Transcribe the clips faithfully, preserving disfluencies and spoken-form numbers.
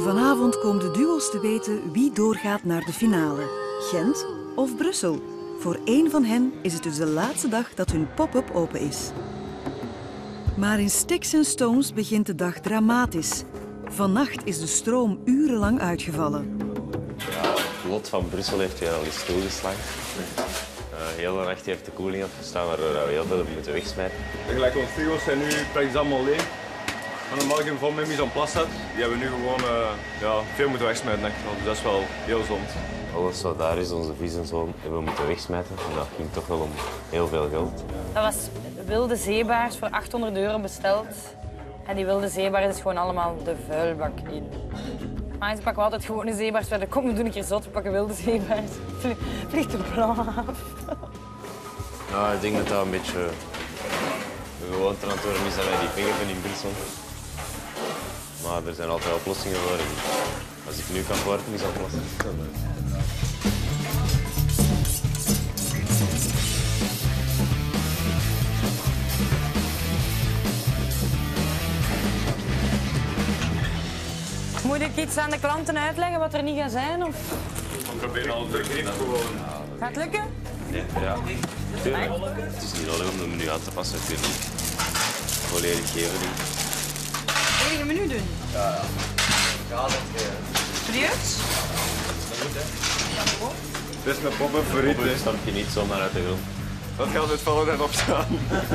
Vanavond komen de duo's te weten wie doorgaat naar de finale. Gent of Brussel. Voor één van hen is het dus de laatste dag dat hun pop-up open is. Maar in Sticks and Stones begint de dag dramatisch. Vannacht is de stroom urenlang uitgevallen. Ja, het lot van Brussel heeft weer al eens toegeslagen. Uh, heel de nacht heeft de koeling afgestaan, waardoor we heel veel hebben moeten wegsmijten. Gelijk onze frigo's zijn nu praktisch allemaal leeg. En de morgen vol met mise en place had, die hebben we nu gewoon uh, ja, veel moeten wegsmijten. Dus dat is wel heel zond. Alles wat daar is, onze vis en zo, hebben we moeten wegsmijten. En dat ging toch wel om heel veel geld. Dat was wilde zeebaars voor achthonderd euro besteld. En die wilde zeebaars is gewoon allemaal de vuilbak in. Maar ze pakken we altijd gewone zeebaars. Kom, we doen een keer zot, we pakken wilde zeebaars. Vliegt de plan af. Ja, ik denk dat dat een beetje gewoon te antwoorden is dat wij die pech hebben in Brussel. Maar er zijn altijd oplossingen voor. Als ik nu kan werken, is dat oplossen. Moet ik iets aan de klanten uitleggen wat er niet gaat zijn? Of? We proberen al druk in gewoon. Gaat het lukken? Ja, ja. Tuurlijk. Het is niet nodig om de menu aan te passen. Ik weet niet. Volledig geven. Volledig een menu doen? Ja, ja. Ja, dat is Serieus? Dit is mijn pop-up voor eten. Pop-up stamp je niet zomaar uit de grond. Dat gaat het vallen erop staan.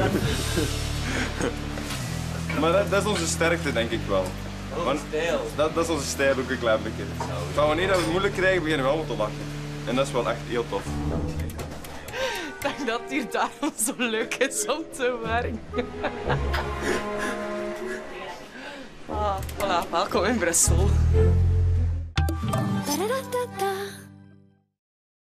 Maar dat, dat is onze sterkte, denk ik wel. Want dat, dat is onze stijl ook een klein beetje. Maar wanneer we het moeilijk krijgen, beginnen we allemaal te lachen. En dat is wel echt heel tof. Ik dacht dat het hier daarom zo leuk is om te werken. Ah, voilà, welkom in Brussel.